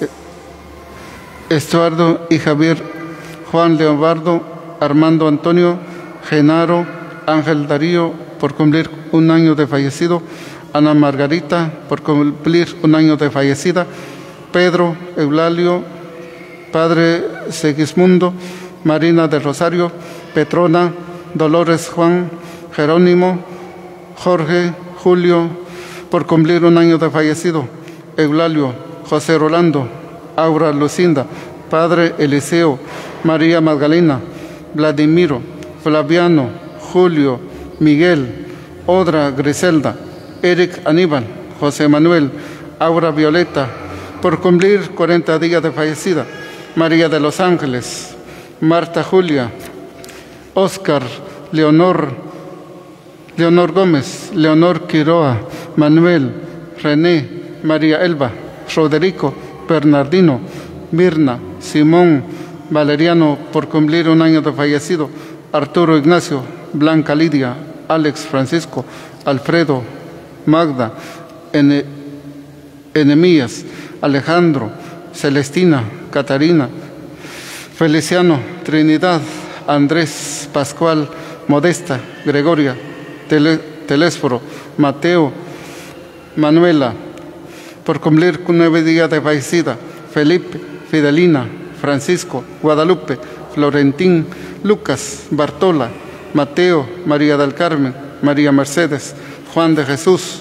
Estuardo y Javier, Juan Leobardo, Armando Antonio, Genaro, Ángel Darío, por cumplir un año de fallecido, Ana Margarita, por cumplir un año de fallecida, Pedro, Eulalio, Padre Segismundo, Marina del Rosario, Petrona, Dolores Juan, Jerónimo, Jorge, Julio, por cumplir un año de fallecido, Eulalio, José Rolando, Aura Lucinda, Padre Eliseo, María Magdalena, Vladimiro, Flaviano, Julio, Miguel, Odra Griselda, Eric Aníbal, José Manuel, Aura Violeta, por cumplir cuarenta días de fallecida, María de los Ángeles, Marta Julia, Oscar, Leonor, Leonor Gómez, Leonor Quiroa, Manuel, René, María Elba, Roderico, Bernardino, Mirna, Simón, Valeriano, por cumplir un año de fallecido, Arturo Ignacio, Blanca Lidia, Alex Francisco, Alfredo, Magda, Ene, Enemías, Alejandro, Celestina, Catarina, Feliciano, Trinidad, Andrés, Pascual, Modesta, Gregoria, Tele, Telésforo, Mateo, Manuela, por cumplir nueve días de fallecida, Felipe, Fidelina, Francisco, Guadalupe, Florentín, Lucas, Bartola, Mateo, María del Carmen, María Mercedes, Juan de Jesús,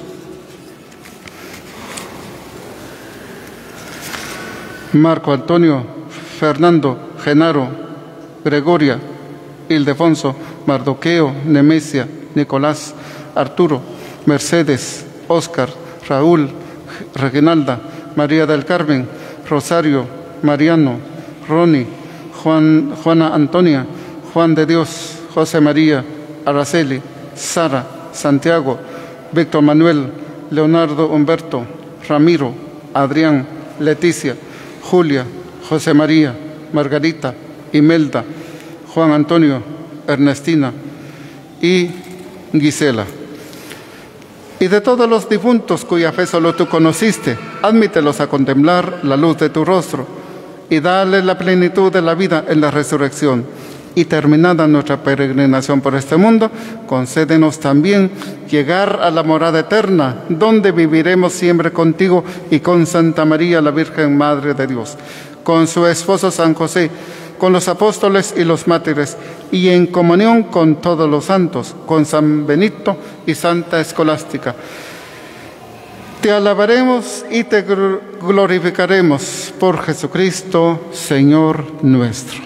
Marco Antonio, Fernando, Genaro, Gregoria, Ildefonso, Mardoqueo, Nemesia, Nicolás, Arturo, Mercedes, Óscar, Raúl, Reginalda, María del Carmen, Rosario, Mariano, Ronnie, Juan, Juana Antonia, Juan de Dios, José María, Araceli, Sara, Santiago, Víctor Manuel, Leonardo Humberto, Ramiro, Adrián, Leticia, Julia, José María, Margarita, Imelda, Juan Antonio, Ernestina y Gisela. Y de todos los difuntos cuya fe solo tú conociste, admítelos a contemplar la luz de tu rostro y dale la plenitud de la vida en la resurrección. Y terminada nuestra peregrinación por este mundo, concédenos también llegar a la morada eterna, donde viviremos siempre contigo y con Santa María, la Virgen Madre de Dios, con su esposo San José, con los apóstoles y los mártires, y en comunión con todos los santos, con San Benito y Santa Escolástica. Te alabaremos y te glorificaremos por Jesucristo, Señor nuestro.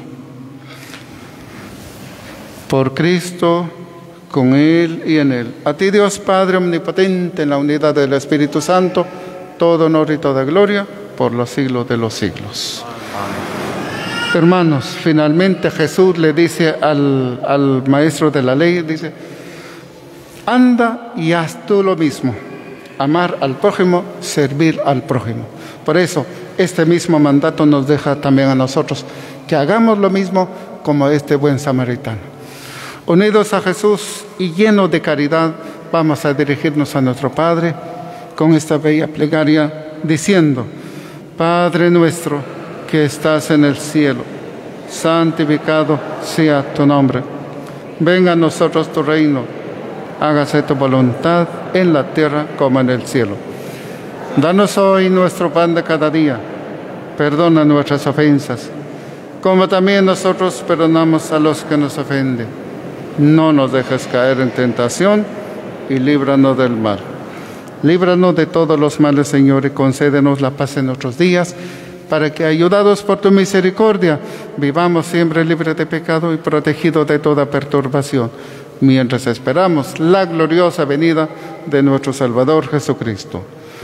Por Cristo, con Él y en Él. A ti, Dios Padre omnipotente, en la unidad del Espíritu Santo, todo honor y toda gloria por los siglos de los siglos. Amén. Hermanos, finalmente Jesús le dice al, al maestro de la ley, dice, anda y haz tú lo mismo. Amar al prójimo, servir al prójimo. Por eso, este mismo mandato nos deja también a nosotros, que hagamos lo mismo como este buen samaritano. Unidos a Jesús y llenos de caridad, vamos a dirigirnos a nuestro Padre con esta bella plegaria, diciendo, Padre nuestro que estás en el cielo, santificado sea tu nombre. Venga a nosotros tu reino, hágase tu voluntad en la tierra como en el cielo. Danos hoy nuestro pan de cada día, perdona nuestras ofensas, como también nosotros perdonamos a los que nos ofenden. No nos dejes caer en tentación y líbranos del mal. Líbranos de todos los males, Señor, y concédenos la paz en nuestros días, para que, ayudados por tu misericordia, vivamos siempre libres de pecado y protegidos de toda perturbación, mientras esperamos la gloriosa venida de nuestro Salvador Jesucristo.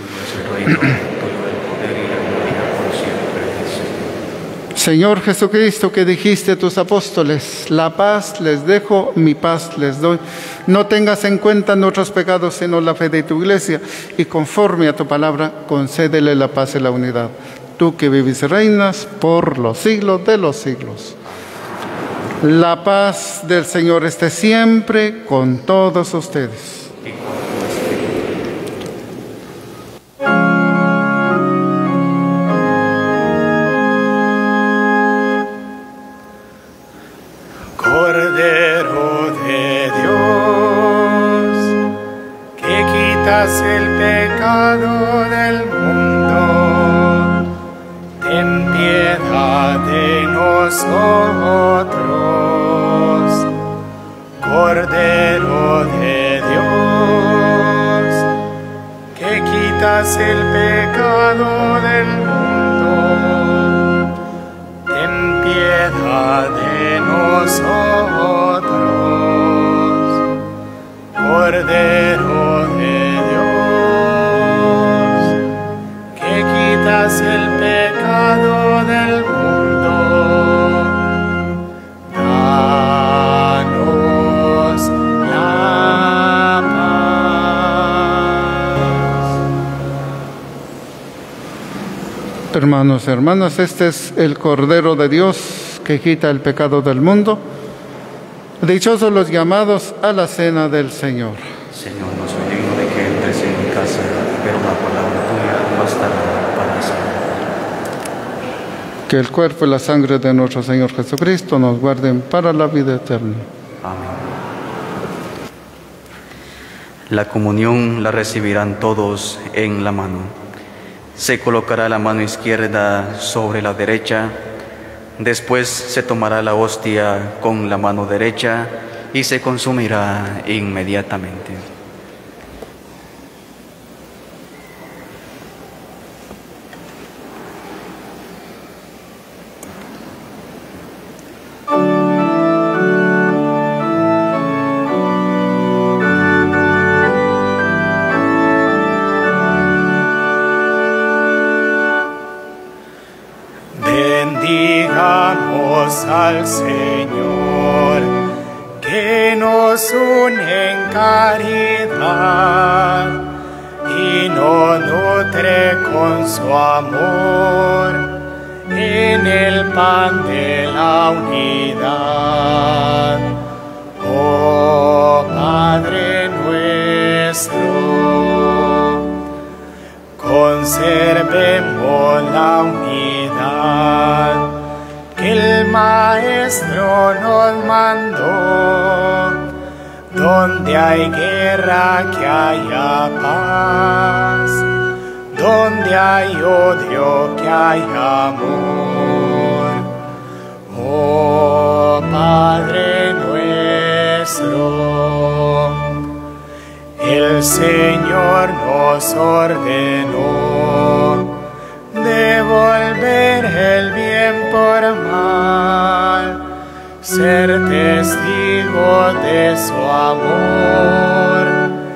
Señor Jesucristo, que dijiste a tus apóstoles, la paz les dejo, mi paz les doy. No tengas en cuenta nuestros pecados, sino la fe de tu iglesia, y conforme a tu palabra, concédele la paz y la unidad. Tú que vives y reinas por los siglos de los siglos. La paz del Señor esté siempre con todos ustedes.
Cordero de Dios, que quitas el pecado del mundo, ten piedad de nosotros. Cordero de Dios, que quitas el pecado del mundo, ten piedad de nosotros. Cordero de Dios, que quitas el pecado del mundo, danos la
paz. Hermanos y hermanas, este es el Cordero de Dios que quita el pecado del mundo. Dichosos los llamados a la cena del Señor.
Señor, no soy digno de que entres en mi casa, pero una palabra tuya bastará para salvar.
Que el cuerpo y la sangre de nuestro Señor Jesucristo nos guarden para la vida eterna.
Amén. La comunión la recibirán todos en la mano. Se colocará la mano izquierda sobre la derecha. Después se tomará la hostia con la mano derecha y se consumirá inmediatamente.
Bendigamos al Señor, que nos une en caridad y nos nutre con su amor en el pan de la unidad. Oh Padre nuestro, conservemos la unidad que el Maestro nos mandó. Donde hay guerra, que haya paz. Donde hay odio, que haya amor. Oh Padre nuestro, el Señor nos ordenó devolver el bien por mal, ser testigo de su amor,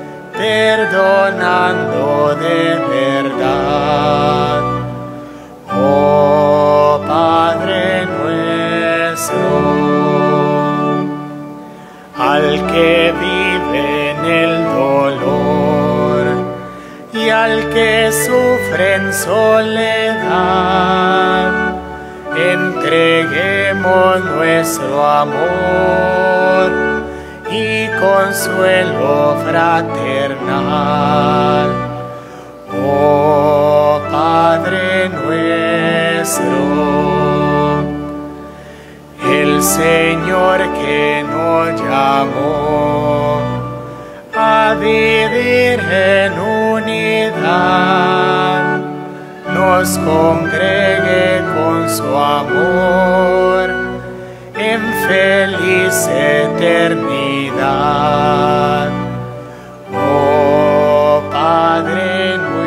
perdonando de verdad. Oh Padre nuestro, al que vive en el dolor y al que sufre en soledad, entreguemos nuestro amor y consuelo fraternal. Oh Padre nuestro, el Señor que nos llamó a vivir en unidad, nos congregue con su amor en feliz eternidad. Oh Padre nuestro.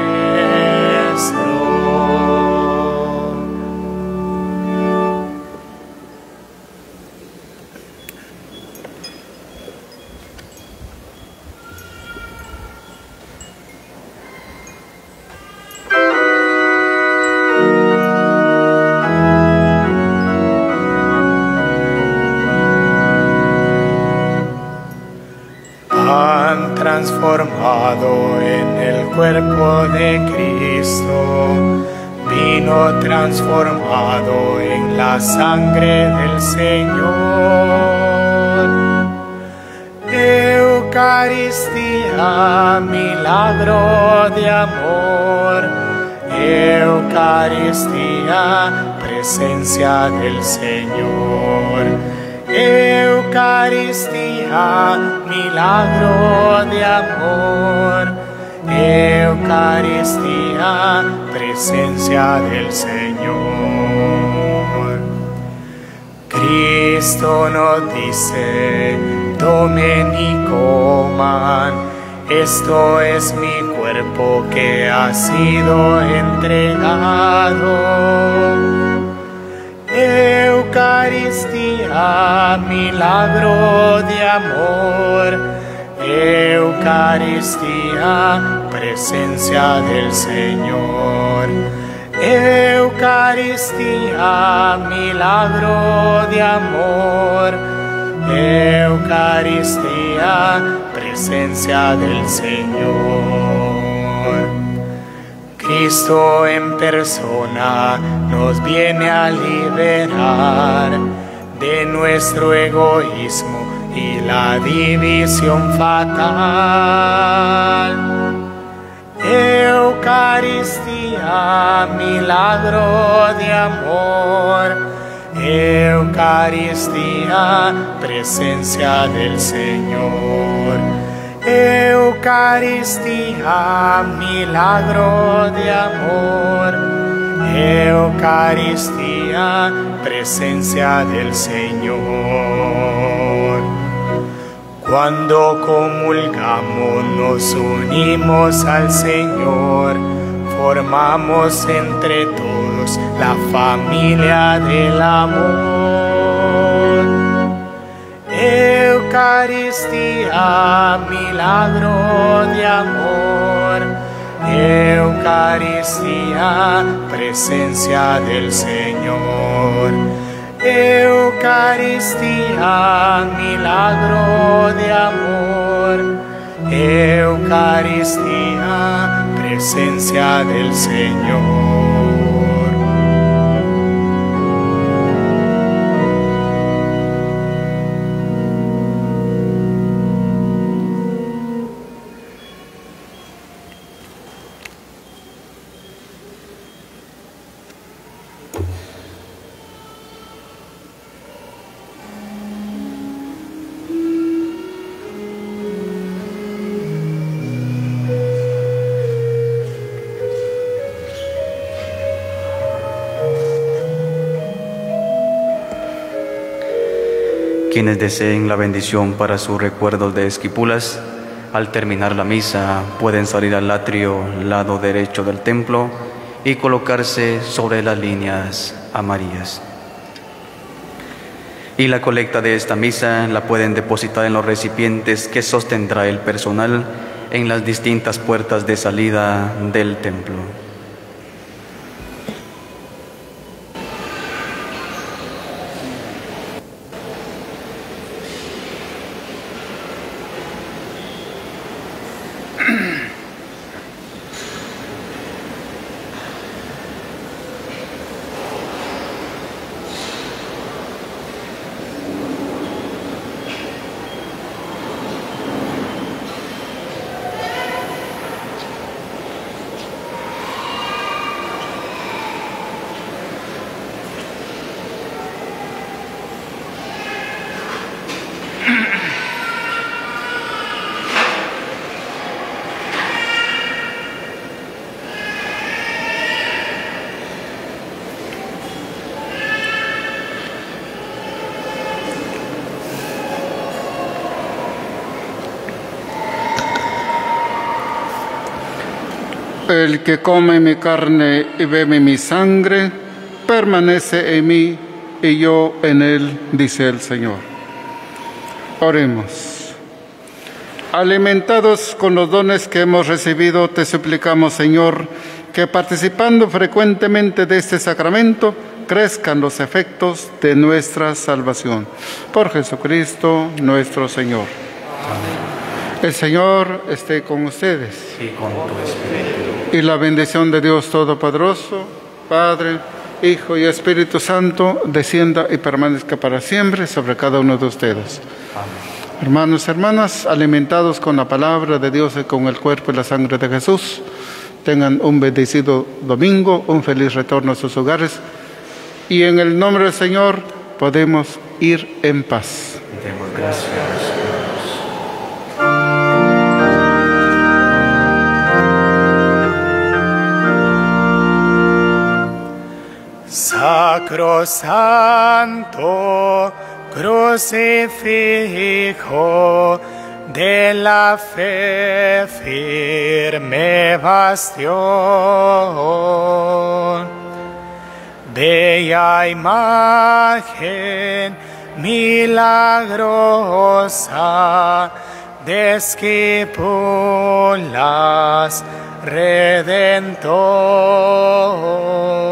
transformado en el cuerpo de Cristo, vino transformado en la sangre del Señor. Eucaristía, milagro de amor. Eucaristía, presencia del Señor. Eucaristía, milagro de amor. Eucaristía, presencia del Señor. Cristo nos dice: tomen y coman, esto es mi cuerpo que ha sido entregado. Eucaristía, milagro de amor. Eucaristía, presencia del Señor. Eucaristía, milagro de amor. Eucaristía, presencia del Señor. Cristo en persona nos viene a liberar de nuestro egoísmo y la división fatal. Eucaristía, milagro de amor. Eucaristía, presencia del Señor. Eucaristía, milagro de amor. Eucaristía, presencia del Señor. Cuando comulgamos nos unimos al Señor, formamos entre todos la familia del amor. Eucaristía, milagro de amor. Eucaristía, presencia del Señor. Eucaristía, milagro de amor. Eucaristía, presencia del Señor.
Quienes deseen la bendición para sus recuerdos de Esquipulas, al terminar la misa pueden salir al atrio lado derecho del templo y colocarse sobre las líneas amarillas. Y la colecta de esta misa la pueden depositar en los recipientes que sostendrá el personal en las distintas puertas de salida del templo.
El que come mi carne y bebe mi sangre, permanece en mí y yo en él, dice el Señor. Oremos. Alimentados con los dones que hemos recibido, te suplicamos, Señor, que participando frecuentemente de este sacramento, crezcan los efectos de nuestra salvación. Por Jesucristo nuestro Señor. Amén. El Señor esté con ustedes.
Y con tu espíritu.
Y la bendición de Dios Todopoderoso, Padre, Hijo y Espíritu Santo, descienda y permanezca para siempre sobre cada uno de ustedes.
Amén.
Hermanos y hermanas, alimentados con la palabra de Dios y con el cuerpo y la sangre de Jesús, tengan un bendecido domingo, un feliz retorno a sus hogares, y en el nombre del Señor podemos ir en paz.
Demos gracias.
Sacrosanto crucifijo de la fe, firme bastión, bella imagen milagrosa de esquipulas redentor.